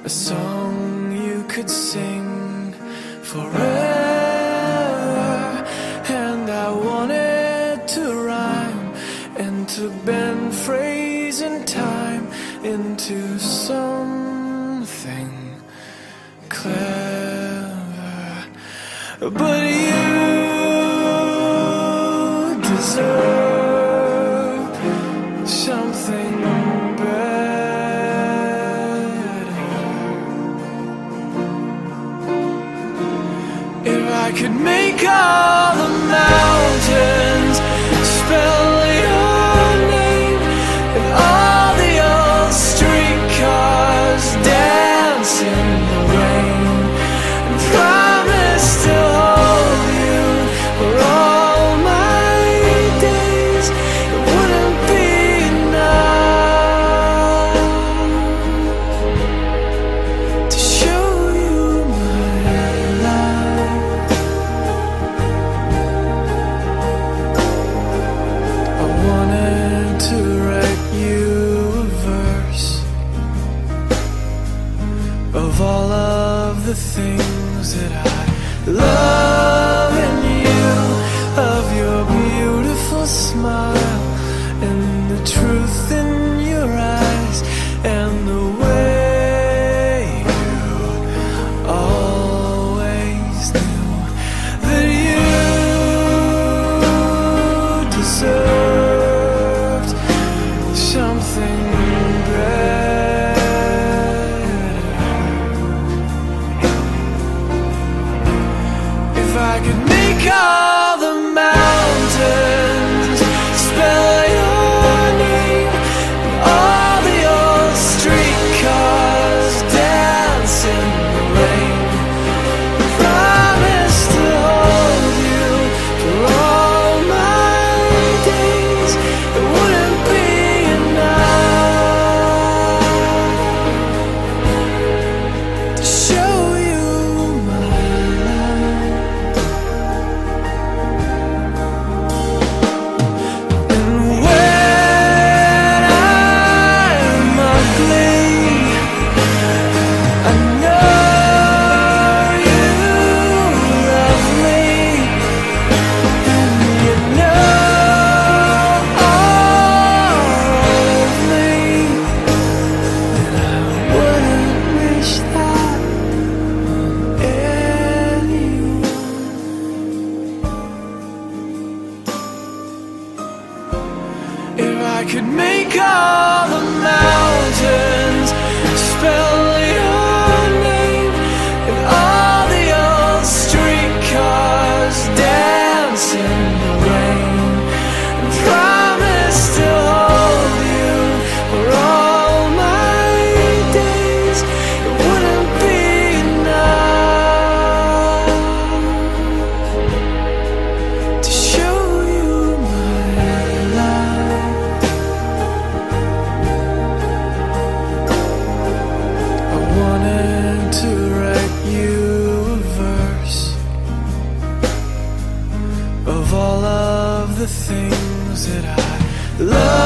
a song you could sing forever. And I wanted to rhyme and to bend phrase and time into something clever. But you deserve something better. If I could make all the mountains spell your name, and all the old streetcars dance in the rain, and promise to hold you for all my days, it wouldn't be enough to show you my life. I wanted to write you a verse of all of the things that I love in you, of your beautiful smile and the truth in your eyes, and the way you always knew that you deserved something better. If I could make all the mountains spell your name, and all the old streetcars dance in the rain, promise to hold you for all my days, it wouldn't be enough to show you my life. And when I'm ugly, I know you love me, and you know all of me, and I wouldn't wish that on anyone. If I could make all the mountains spell your name, and all the old streetcars dance in the rain, and promise to hold you for all my days, it wouldn't be enough to show you my life. I wanted to write you a verse of all of the things that I love